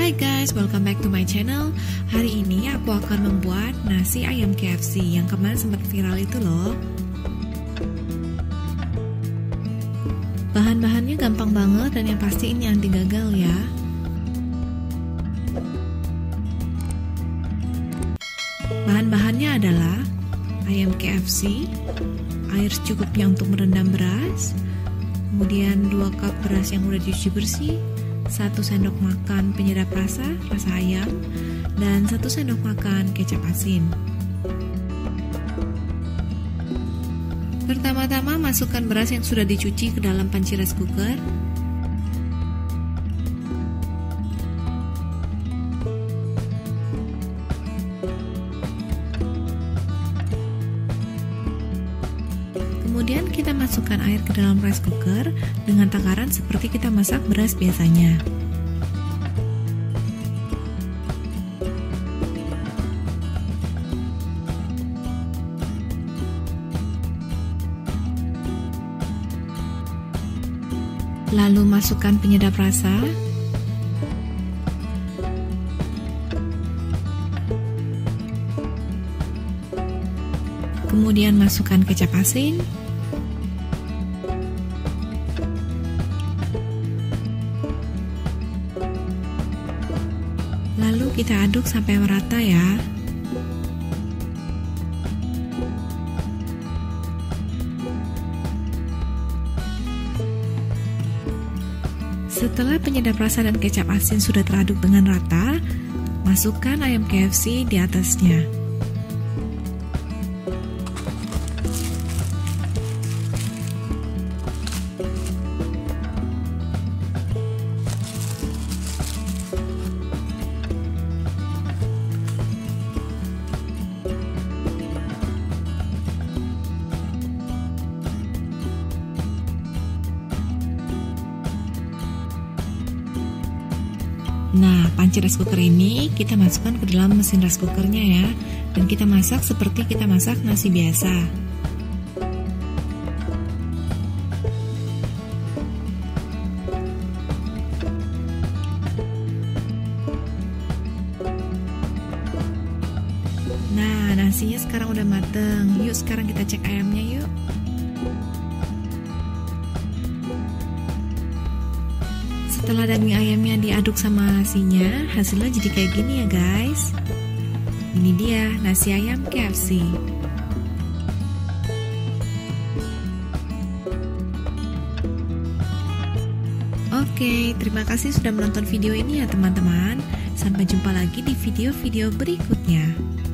Hai guys, welcome back to my channel. Hari ini aku akan membuat nasi ayam KFC yang kemarin sempat viral itu loh. Bahan-bahannya gampang banget dan yang pasti ini anti gagal ya. Bahan-bahannya adalah ayam KFC, air secukupnya untuk merendam beras, kemudian 2 cup beras yang udah dicuci bersih, 1 sendok makan penyedap rasa ayam, dan 1 sendok makan kecap asin. Pertama-tama masukkan beras yang sudah dicuci ke dalam panci rice cooker. Kemudian kita masukkan air ke dalam rice cooker dengan takaran seperti kita masak beras biasanya. Lalu masukkan penyedap rasa. Kemudian masukkan kecap asin. Lalu kita aduk sampai merata ya. Setelah penyedap rasa dan kecap asin sudah teraduk dengan rata, masukkan ayam KFC di atasnya. Nah, panci rice cooker ini kita masukkan ke dalam mesin rice cookernya ya, dan kita masak seperti kita masak nasi biasa. Nah, nasinya sekarang udah mateng. Yuk sekarang kita cek ayamnya yuk. Setelah daging ayamnya diaduk sama nasinya, hasilnya jadi kayak gini ya guys. Ini dia nasi ayam KFC. Oke, terima kasih sudah menonton video ini ya teman-teman. Sampai jumpa lagi di video-video berikutnya.